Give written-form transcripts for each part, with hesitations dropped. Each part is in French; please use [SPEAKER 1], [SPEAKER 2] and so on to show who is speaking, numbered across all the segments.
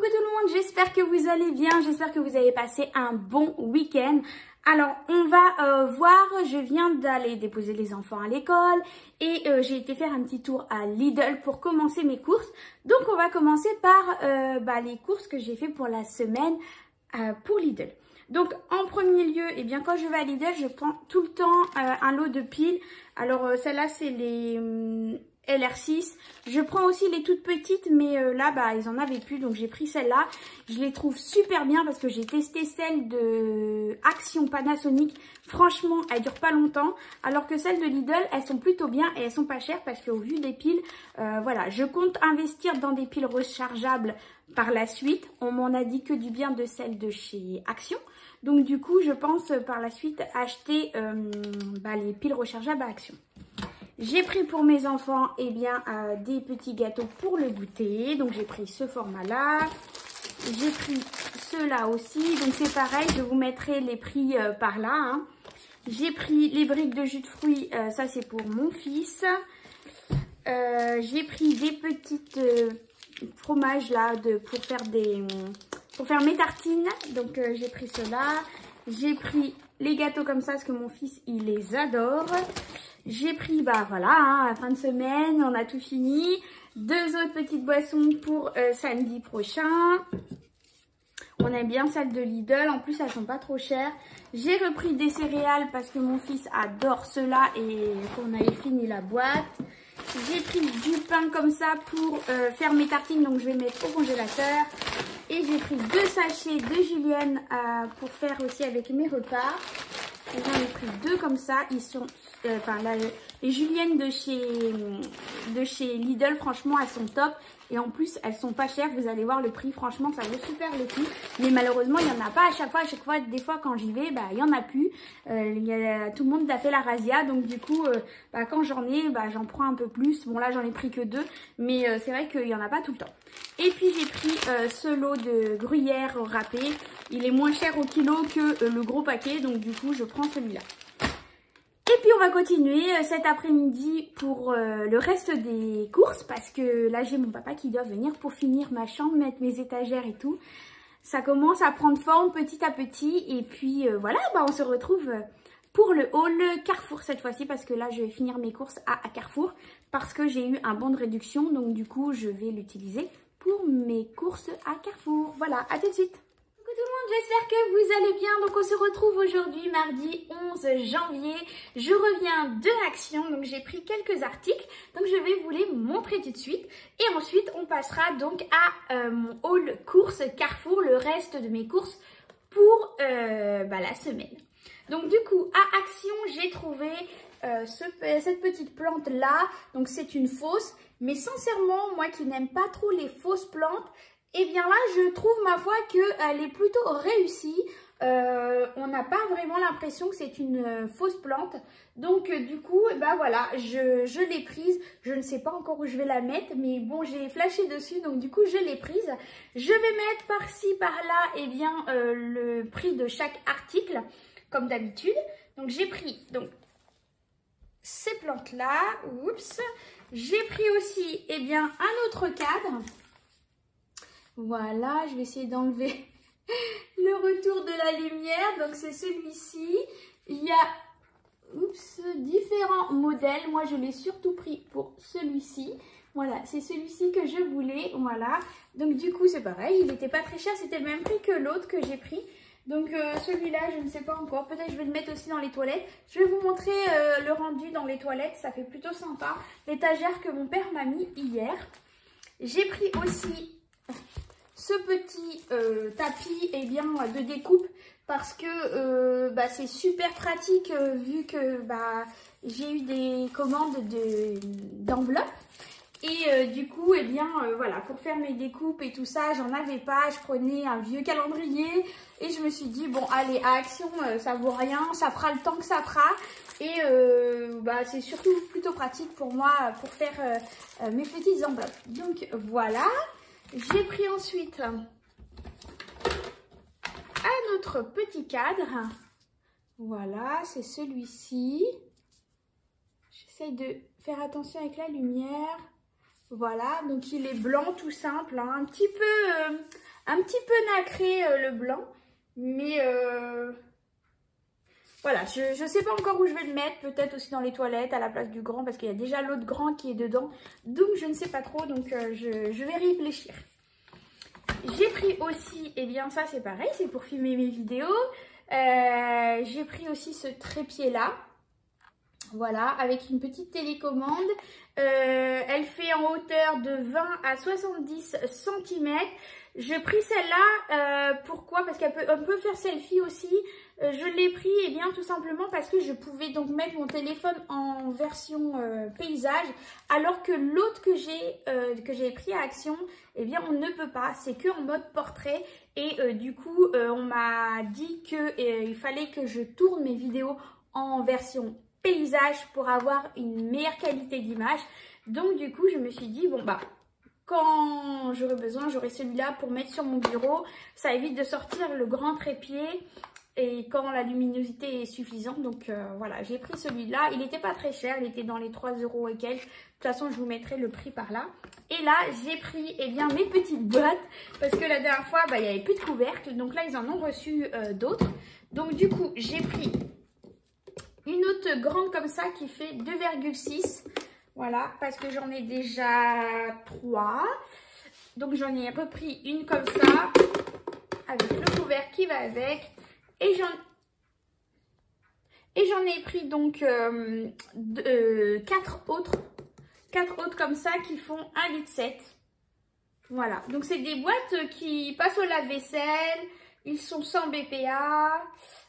[SPEAKER 1] Coucou tout le monde, j'espère que vous allez bien, j'espère que vous avez passé un bon week-end. Alors on va voir, je viens d'aller déposer les enfants à l'école et j'ai été faire un petit tour à Lidl pour commencer mes courses. Donc on va commencer par les courses que j'ai fait pour la semaine pour Lidl. Donc en premier lieu, eh bien, quand je vais à Lidl, je prends tout le temps un lot de piles. Alors celle-là c'est les LR6. Je prends aussi les toutes petites, mais là ils en avaient plus, donc j'ai pris celle-là. Je les trouve super bien parce que j'ai testé celle de Action Panasonic. Franchement, elles durent pas longtemps, alors que celles de Lidl, elles sont plutôt bien et elles sont pas chères parce qu'au vu des piles, voilà, je compte investir dans des piles rechargeables par la suite. On m'en a dit que du bien de celles de chez Action. Donc du coup, je pense par la suite acheter les piles rechargeables à Action. J'ai pris pour mes enfants des petits gâteaux pour le goûter. Donc j'ai pris ce format-là. J'ai pris ceux-là aussi. Donc c'est pareil, je vous mettrai les prix par là. Hein. J'ai pris les briques de jus de fruits. Ça c'est pour mon fils. J'ai pris des petites fromages là pour faire mes tartines. Donc j'ai pris cela. J'ai pris les gâteaux comme ça parce que mon fils il les adore. J'ai pris à fin de semaine, on a tout fini. 2 autres petites boissons pour samedi prochain. On aime bien celles de Lidl, en plus elles sont pas trop chères. J'ai repris des céréales parce que mon fils adore cela et qu'on avait fini la boîte. J'ai pris du pain comme ça pour faire mes tartines, donc je vais mettre au congélateur. Et j'ai pris 2 sachets de julienne pour faire aussi avec mes repas. J'en ai pris 2 comme ça. Ils sont, les juliennes de chez Lidl, franchement, elles sont top. Et en plus, elles sont pas chères. Vous allez voir le prix. Franchement, ça vaut super le coup. Mais malheureusement, il n'y en a pas à chaque fois. À chaque fois, des fois, quand j'y vais, il n'y en a plus. Tout le monde a fait la razzia. Donc, du coup, quand j'en ai, j'en prends un peu plus. Bon, là, j'en ai pris que 2. Mais c'est vrai qu'il n'y en a pas tout le temps. Et puis, j'ai pris ce lot de gruyère râpé. Il est moins cher au kilo que le gros paquet. Donc, du coup, je prends celui-là. Et puis on va continuer cet après-midi pour le reste des courses parce que là j'ai mon papa qui doit venir pour finir ma chambre, mettre mes étagères et tout. Ça commence à prendre forme petit à petit et puis on se retrouve pour le haul Carrefour cette fois-ci parce que là je vais finir mes courses à Carrefour parce que j'ai eu un bon de réduction, donc du coup je vais l'utiliser pour mes courses à Carrefour. Voilà, à tout de suite. Tout le monde, j'espère que vous allez bien. Donc on se retrouve aujourd'hui mardi 11 janvier. Je reviens de Action, donc j'ai pris quelques articles. Donc je vais vous les montrer tout de suite. Et ensuite on passera donc à mon haul courses Carrefour, le reste de mes courses pour la semaine. Donc du coup à Action j'ai trouvé cette petite plante là. Donc c'est une fausse, mais sincèrement moi qui n'aime pas trop les fausses plantes, et bien là, je trouve ma foi qu'elle est plutôt réussie. On n'a pas vraiment l'impression que c'est une fausse plante. Donc du coup, je l'ai prise. Je ne sais pas encore où je vais la mettre, mais bon, j'ai flashé dessus, donc du coup, je l'ai prise. Je vais mettre par-ci, par-là, le prix de chaque article, comme d'habitude. Donc j'ai pris ces plantes-là. Oups. J'ai pris aussi un autre cadre. Voilà, je vais essayer d'enlever le retour de la lumière. Donc c'est celui-ci. Il y a différents modèles. Moi, je l'ai surtout pris pour celui-ci. Voilà, c'est celui-ci que je voulais. Voilà. Donc du coup, c'est pareil. Il n'était pas très cher. C'était le même prix que l'autre que j'ai pris. Donc celui-là, je ne sais pas encore. Peut-être je vais le mettre aussi dans les toilettes. Je vais vous montrer le rendu dans les toilettes. Ça fait plutôt sympa. L'étagère que mon père m'a mis hier. J'ai pris aussi ce petit tapis de découpe parce que c'est super pratique vu que j'ai eu des commandes d'enveloppes et du coup pour faire mes découpes et tout ça j'en avais pas. Je prenais un vieux calendrier et je me suis dit bon allez à Action ça vaut rien, ça fera le temps que ça fera et c'est surtout plutôt pratique pour moi pour faire mes petites enveloppes. Donc voilà. J'ai pris ensuite un autre petit cadre. Voilà, c'est celui-ci. J'essaye de faire attention avec la lumière. Voilà, donc il est blanc tout simple, hein, un petit peu un petit peu nacré le blanc. Mais voilà, je ne sais pas encore où je vais le mettre. Peut-être aussi dans les toilettes à la place du grand parce qu'il y a déjà l'autre grand qui est dedans. Donc je ne sais pas trop, donc je vais réfléchir. J'ai pris aussi, et bien ça c'est pareil, c'est pour filmer mes vidéos. J'ai pris aussi ce trépied là. Voilà, avec une petite télécommande. Elle fait en hauteur de 20 à 70 cm. J'ai pris celle-là, pourquoi? Parce qu'on peut faire selfie aussi. Je l'ai pris, et bien tout simplement parce que je pouvais donc mettre mon téléphone en version paysage, alors que l'autre que j'ai pris à Action, eh bien on ne peut pas, c'est que en mode portrait. Et du coup, on m'a dit qu'il fallait que je tourne mes vidéos en version paysage pour avoir une meilleure qualité d'image. Donc du coup, je me suis dit, bon bah, quand j'aurai besoin, j'aurai celui-là pour mettre sur mon bureau. Ça évite de sortir le grand trépied et quand la luminosité est suffisante. Donc voilà, j'ai pris celui-là. Il n'était pas très cher, il était dans les 3 € et quelques. De toute façon, je vous mettrai le prix par là. Et là, j'ai pris eh bien, mes petites boîtes parce que la dernière fois, bah, il n'y avait plus de couvercle. Donc là, ils en ont reçu d'autres. Donc du coup, j'ai pris une autre grande comme ça qui fait 2,6. Voilà, parce que j'en ai déjà 3. Donc j'en ai repris une comme ça, avec le couvercle qui va avec. Et j'en ai pris donc 4 autres. 4 autres comme ça qui font 1,7 litre. Voilà, donc c'est des boîtes qui passent au lave-vaisselle. Ils sont sans BPA.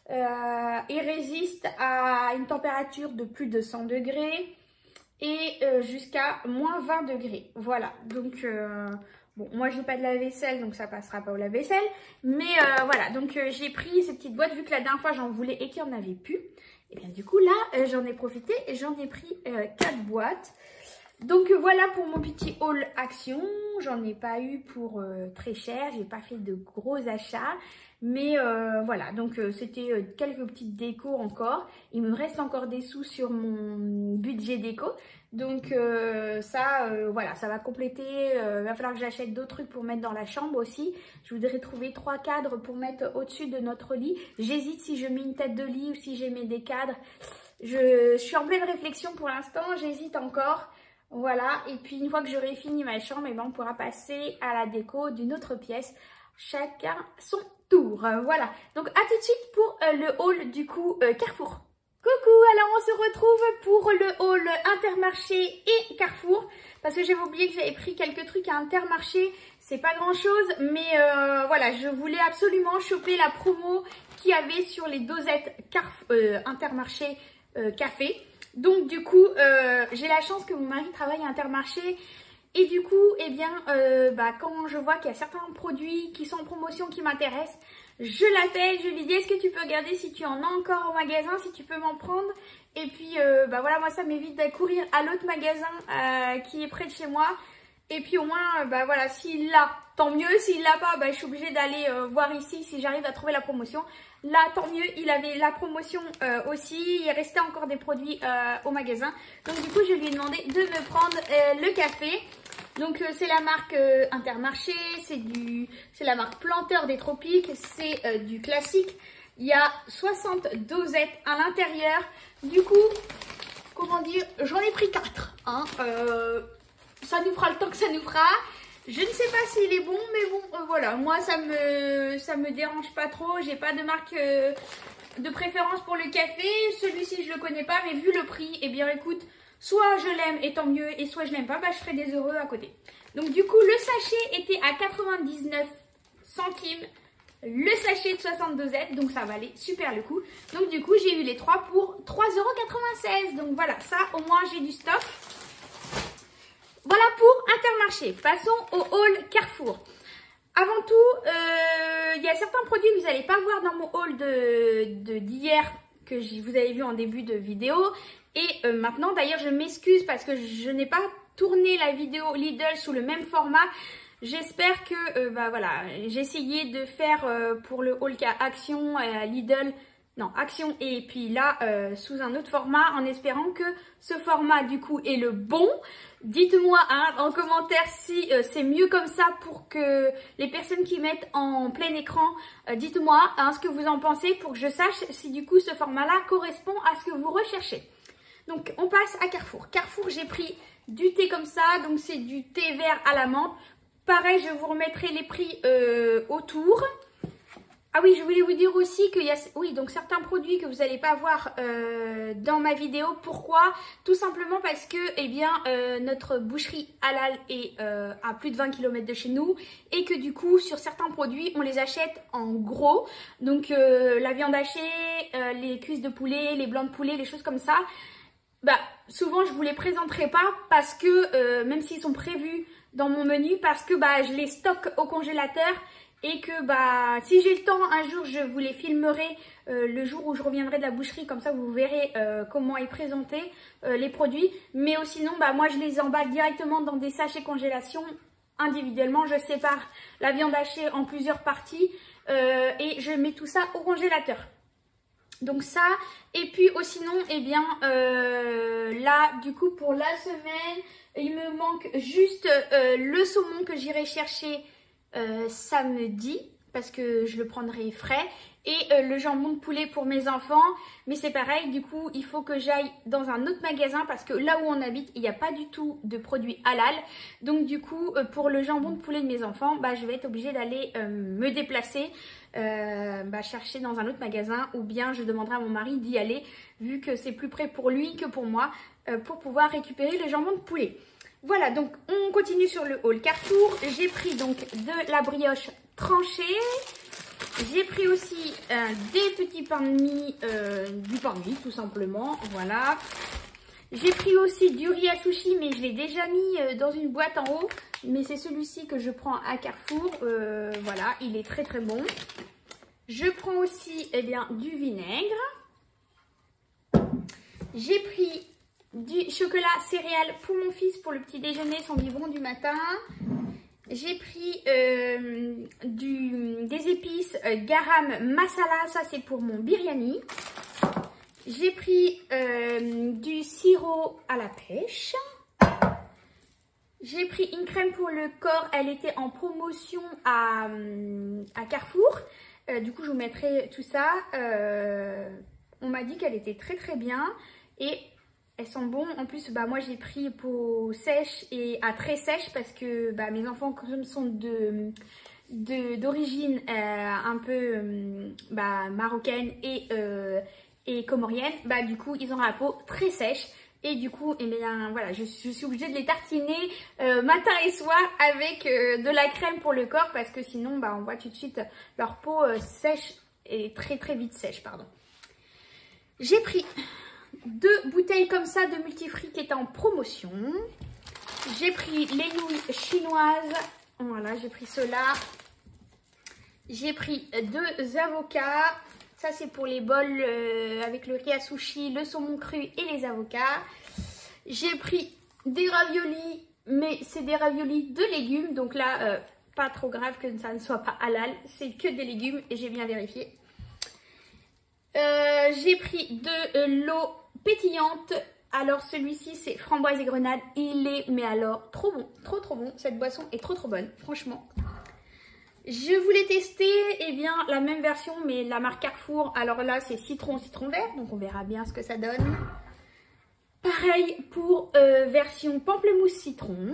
[SPEAKER 1] Ils résistent à une température de plus de 100 degrés. Et jusqu'à moins 20 degrés. Voilà, donc bon, moi j'ai pas de lave-vaisselle, donc ça passera pas au lave-vaisselle. Mais voilà, donc j'ai pris ces petites boîtes, vu que la dernière fois j'en voulais et qu'il n'y en avait plus. Et bien du coup là, j'en ai profité et j'en ai pris 4 boîtes. Donc voilà pour mon petit haul Action. J'en ai pas eu pour très cher, j'ai pas fait de gros achats. Mais voilà, donc c'était quelques petites décos encore. Il me reste encore des sous sur mon budget déco. Donc ça, voilà, ça va compléter. Va falloir que j'achète d'autres trucs pour mettre dans la chambre aussi. Je voudrais trouver 3 cadres pour mettre au-dessus de notre lit. J'hésite si je mets une tête de lit ou si je mets des cadres. Je suis en pleine réflexion pour l'instant, j'hésite encore. Voilà, et puis une fois que j'aurai fini ma chambre, eh ben, on pourra passer à la déco d'une autre pièce. Chacun son tour. Voilà, donc à tout de suite pour le haul du coup Carrefour. Coucou, alors on se retrouve pour le haul Intermarché et Carrefour. Parce que j'avais oublié que j'avais pris quelques trucs à Intermarché. C'est pas grand chose, mais voilà, je voulais absolument choper la promo qu'il y avait sur les dosettes Intermarché café. Donc du coup, j'ai la chance que mon mari travaille à Intermarché. Et du coup, eh bien, quand je vois qu'il y a certains produits qui sont en promotion qui m'intéressent, je l'appelle, je lui dis est-ce que tu peux regarder si tu en as encore au magasin, si tu peux m'en prendre. Et puis, voilà, moi ça m'évite de courir à l'autre magasin qui est près de chez moi. Et puis au moins, voilà, s'il l'a, tant mieux. S'il l'a pas, je suis obligée d'aller voir ici si j'arrive à trouver la promotion. Là, tant mieux, il avait la promotion aussi. Il restait encore des produits au magasin. Donc du coup, je lui ai demandé de me prendre le café. Donc c'est la marque Intermarché, c'est la marque Planteur des Tropiques, c'est du classique. Il y a 60 dosettes à l'intérieur. Du coup, comment dire, j'en ai pris 4. Hein, ça nous fera le temps que ça nous fera. Je ne sais pas s'il est bon, mais bon, voilà. Moi, ça me dérange pas trop. J'ai pas de marque de préférence pour le café. Celui-ci, je le connais pas, mais vu le prix, eh bien, écoute, soit je l'aime et tant mieux, et soit je l'aime pas, je ferai des heureux à côté. Donc, du coup, le sachet était à 99 centimes. Le sachet de 60 dosettes, donc ça valait super le coup. Donc, du coup, j'ai eu les 3 pour 3,96 €. Donc, voilà, ça, au moins, j'ai du stock. Voilà pour Intermarché. Passons au haul Carrefour. Avant tout, il y a certains produits que vous n'allez pas voir dans mon haul d'hier que vous avez vu en début de vidéo. Et maintenant, d'ailleurs, je m'excuse parce que je n'ai pas tourné la vidéo Lidl sous le même format. J'espère que, voilà, j'ai essayé de faire pour le haul Action Lidl non, Action, et puis là, sous un autre format, en espérant que ce format, du coup, est le bon. Dites-moi hein, en commentaire si c'est mieux comme ça pour que les personnes qui mettent en plein écran, dites-moi hein, ce que vous en pensez pour que je sache si, du coup, ce format-là correspond à ce que vous recherchez. Donc, on passe à Carrefour. Carrefour, j'ai pris du thé comme ça, donc c'est du thé vert à la menthe. Pareil, je vous remettrai les prix autour. Ah oui, je voulais vous dire aussi qu'il y a donc certains produits que vous n'allez pas voir dans ma vidéo. Pourquoi? Tout simplement parce que eh bien, notre boucherie halal est à plus de 20 km de chez nous et que du coup, sur certains produits, on les achète en gros. Donc, la viande hachée, les cuisses de poulet, les blancs de poulet, les choses comme ça. Bah, souvent, je ne vous les présenterai pas parce que, même s'ils sont prévus dans mon menu, parce que bah, je les stocke au congélateur. Et que bah si j'ai le temps un jour je vous les filmerai le jour où je reviendrai de la boucherie, comme ça vous verrez comment est présenté les produits. Mais sinon bah moi je les emballe directement dans des sachets congélation individuellement. Je sépare la viande hachée en plusieurs parties et je mets tout ça au congélateur. Donc ça, et puis sinon eh bien là du coup pour la semaine il me manque juste le saumon que j'irai chercher samedi parce que je le prendrai frais et le jambon de poulet pour mes enfants. Mais c'est pareil, du coup il faut que j'aille dans un autre magasin parce que là où on habite il n'y a pas du tout de produits halal. Donc du coup pour le jambon de poulet de mes enfants bah, je vais être obligée d'aller me déplacer chercher dans un autre magasin, ou bien je demanderai à mon mari d'y aller vu que c'est plus près pour lui que pour moi pour pouvoir récupérer le jambon de poulet. Voilà, donc on continue sur le haul Carrefour. J'ai pris donc de la brioche tranchée. J'ai pris aussi des petits pains de mie, du pain de mie tout simplement, voilà. J'ai pris aussi du riz à sushi, mais je l'ai déjà mis dans une boîte en haut. Mais c'est celui-ci que je prends à Carrefour, voilà, il est très très bon. Je prends aussi eh bien, du vinaigre. J'ai pris du chocolat céréales pour mon fils pour le petit déjeuner, son biberon du matin. J'ai pris des épices garam masala, ça c'est pour mon biryani. J'ai pris du sirop à la pêche. J'ai pris une crème pour le corps, elle était en promotion à Carrefour. Du coup je vous mettrai tout ça. On m'a dit qu'elle était très très bien et elles sont bonnes. En plus, bah, moi, j'ai pris peau sèche et à très sèche parce que bah, mes enfants, comme sont d'origine un peu marocaine et comorienne, bah, du coup, ils ont la peau très sèche. Et du coup, eh bien, voilà, je suis obligée de les tartiner matin et soir avec de la crème pour le corps parce que sinon, bah, on voit tout de suite leur peau sèche et très très vite sèche, pardon. J'ai pris 2 bouteilles comme ça de multifruits qui étaient en promotion. J'ai pris les nouilles chinoises. Voilà, j'ai pris cela. J'ai pris 2 avocats. Ça, c'est pour les bols avec le riz à sushi, le saumon cru et les avocats. J'ai pris des raviolis, mais c'est des raviolis de légumes. Donc là, pas trop grave que ça ne soit pas halal. C'est que des légumes et j'ai bien vérifié. J'ai pris de l'eau pétillante. Alors celui-ci c'est framboise et grenade. Il est mais alors trop bon, trop bon. Cette boisson est trop bonne, franchement. Je voulais tester bien la même version mais la marque Carrefour. Alors là c'est citron vert, donc on verra bien ce que ça donne. Pareil pour version pamplemousse citron.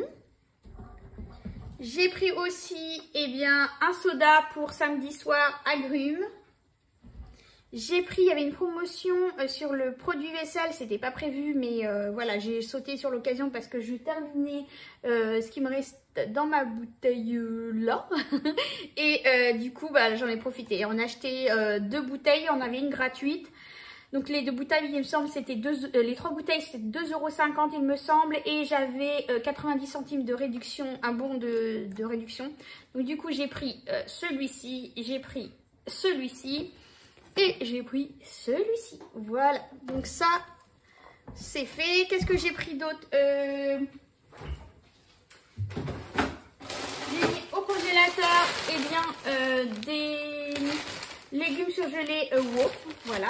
[SPEAKER 1] J'ai pris aussi un soda pour samedi soir agrumes. J'ai pris, il y avait une promotion sur le produit vaisselle, c'était pas prévu, mais voilà, j'ai sauté sur l'occasion parce que je terminais ce qui me reste dans ma bouteille là. Et du coup, bah, j'en ai profité. On a acheté 2 bouteilles, on avait une gratuite. Donc les 2 bouteilles, il me semble, c'était les 3 bouteilles, c'était 2,50 €, il me semble. Et j'avais 90 centimes de réduction, un bon de réduction. Donc du coup, j'ai pris celui-ci, j'ai pris celui-ci. Et j'ai pris celui-ci. Voilà. Donc ça, c'est fait. Qu'est-ce que j'ai pris d'autre? J'ai mis au congélateur légumes surgelés WOW, voilà.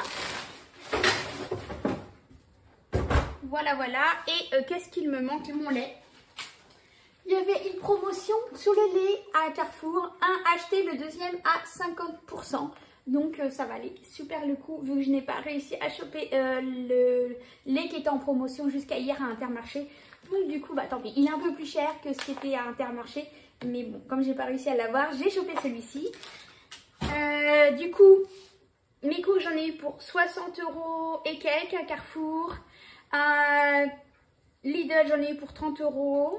[SPEAKER 1] Voilà. Et qu'est-ce qu'il me manque? Mon lait. Il y avait une promotion sur le lait à Carrefour. Un acheté, le deuxième à 50%. Donc ça valait super le coup vu que je n'ai pas réussi à choper le lait qui était en promotion jusqu'à hier à Intermarché. Donc du coup, bah tant pis. Il est un peu plus cher que ce qui était à Intermarché. Mais bon, comme j'ai pas réussi à l'avoir, j'ai chopé celui-ci. Du coup, mes cours, j'en ai eu pour 60 € et quelques à Carrefour. À Lidl, j'en ai eu pour 30 €.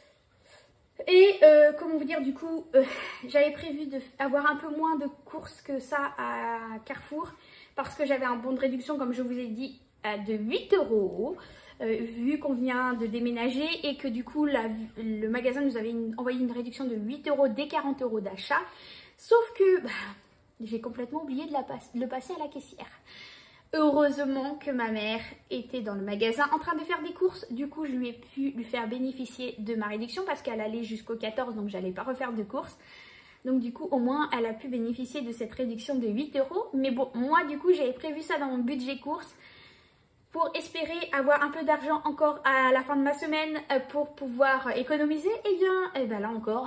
[SPEAKER 1] Et comment vous dire, du coup, j'avais prévu d'avoir un peu moins de courses que ça à Carrefour. Parce que j'avais un bon de réduction, comme je vous ai dit, de 8 €. Vu qu'on vient de déménager et que du coup, le magasin nous avait envoyé une réduction de 8 € dès 40 € d'achat. Sauf que j'ai complètement oublié de le passer à la caissière. Heureusement que ma mère était dans le magasin en train de faire des courses. Du coup, je lui ai pu lui faire bénéficier de ma réduction parce qu'elle allait jusqu'au 14, donc j'allais pas refaire de courses. Donc du coup, au moins, elle a pu bénéficier de cette réduction de 8 €. Mais bon, moi, du coup, j'avais prévu ça dans mon budget courses pour espérer avoir un peu d'argent encore à la fin de ma semaine pour pouvoir économiser. Et ben là encore,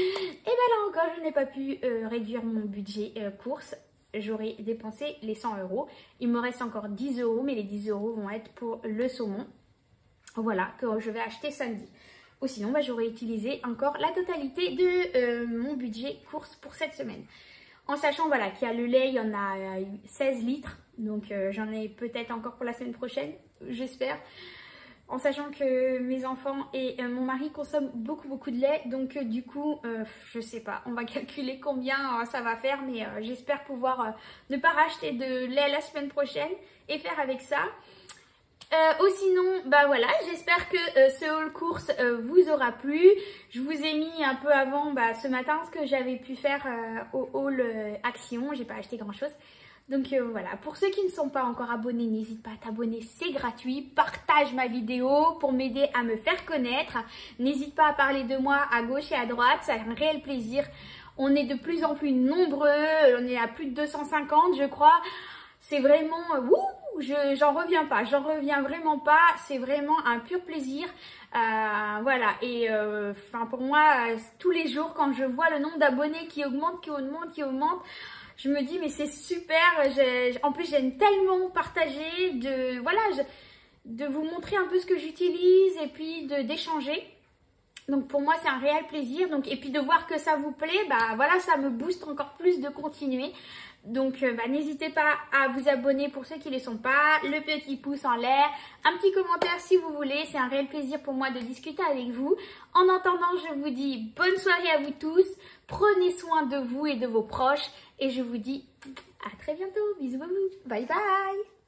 [SPEAKER 1] je n'ai pas pu réduire mon budget courses. J'aurais dépensé les 100 €. Il me reste encore 10 €, mais les 10 € vont être pour le saumon. Voilà, que je vais acheter samedi. Ou sinon, j'aurais utilisé encore la totalité de mon budget courses pour cette semaine. En sachant voilà, qu'il y a le lait, il y en a 16 litres. Donc j'en ai peut-être encore pour la semaine prochaine, j'espère. En sachant que mes enfants et mon mari consomment beaucoup de lait. Donc du coup, je sais pas, on va calculer combien ça va faire. Mais j'espère pouvoir ne pas racheter de lait la semaine prochaine et faire avec ça. Ou sinon, voilà, j'espère que ce haul course vous aura plu. Je vous ai mis un peu avant ce matin ce que j'avais pu faire au haul action. J'ai pas acheté grand chose. Donc voilà, pour ceux qui ne sont pas encore abonnés, n'hésite pas à t'abonner, c'est gratuit. Partage ma vidéo pour m'aider à me faire connaître. N'hésite pas à parler de moi à gauche et à droite, c'est un réel plaisir. On est de plus en plus nombreux, on est à plus de 250 je crois. C'est vraiment, j'en reviens vraiment pas. C'est vraiment un pur plaisir. Voilà, et pour moi, tous les jours quand je vois le nombre d'abonnés qui augmente, je me dis mais c'est super. En plus j'aime tellement partager, de vous montrer un peu ce que j'utilise et puis d'échanger. Donc pour moi c'est un réel plaisir. Donc, et puis de voir que ça vous plaît, voilà, ça me booste encore plus de continuer. Donc n'hésitez pas à vous abonner pour ceux qui ne le sont pas, le petit pouce en l'air, un petit commentaire si vous voulez, c'est un réel plaisir pour moi de discuter avec vous. En attendant, je vous dis bonne soirée à vous tous, prenez soin de vous et de vos proches et je vous dis à très bientôt, bisous, bye bye.